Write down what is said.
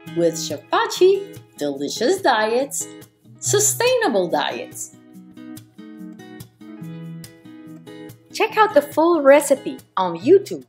With Chef Pachi, delicious diets, sustainable diets. Check out the full recipe on YouTube.